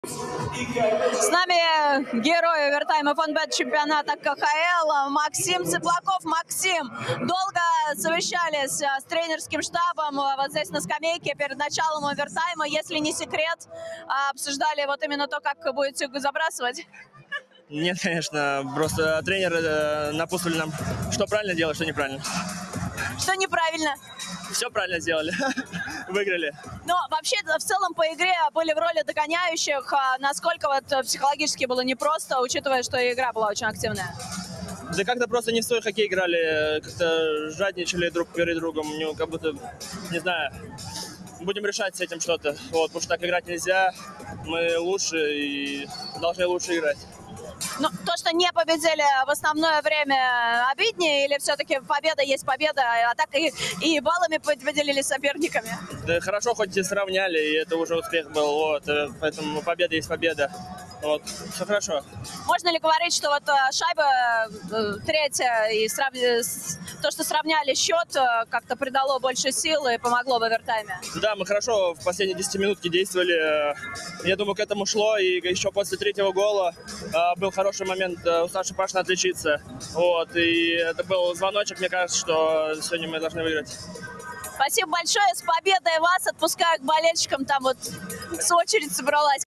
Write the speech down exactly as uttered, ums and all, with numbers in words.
С нами герой овертайма фонбет чемпионата ка ха эл Максим Цыплаков. Максим, долго совещались с тренерским штабом вот здесь на скамейке перед началом овертайма. Если не секрет, обсуждали вот именно то, как будете забрасывать? Нет, конечно, просто тренеры напутствовали нам, что правильно делать, что неправильно. Что неправильно? Все правильно сделали, выиграли. Но вообще в целом по игре были в роли догоняющих. Насколько вот психологически было непросто, учитывая, что игра была очень активная? Да как-то просто не в свой хоккей играли, как-то жадничали друг перед другом, ну, как будто, не знаю, будем решать с этим что-то, вот, потому что так играть нельзя, мы лучше и должны лучше играть. Ну, то, что не победили в основное время, обиднее, или все-таки победа есть победа, а так и, и баллами поделились соперниками? Да хорошо, хоть и сравняли, и это уже успех был, вот, поэтому победа есть победа, вот, все хорошо. Можно ли говорить, что вот шайба третья и срав... то, что сравняли счет, как-то придало больше сил и помогло в овертайме? Да, мы хорошо в последние десятиминутки действовали, я думаю, к этому шло, и еще после третьего гола был хороший момент у Саши Пашина отличиться, вот, и это был звоночек, мне кажется, что сегодня мы должны выиграть. Спасибо большое, с победой вас, отпускаю к болельщикам, там вот с очередь собралась.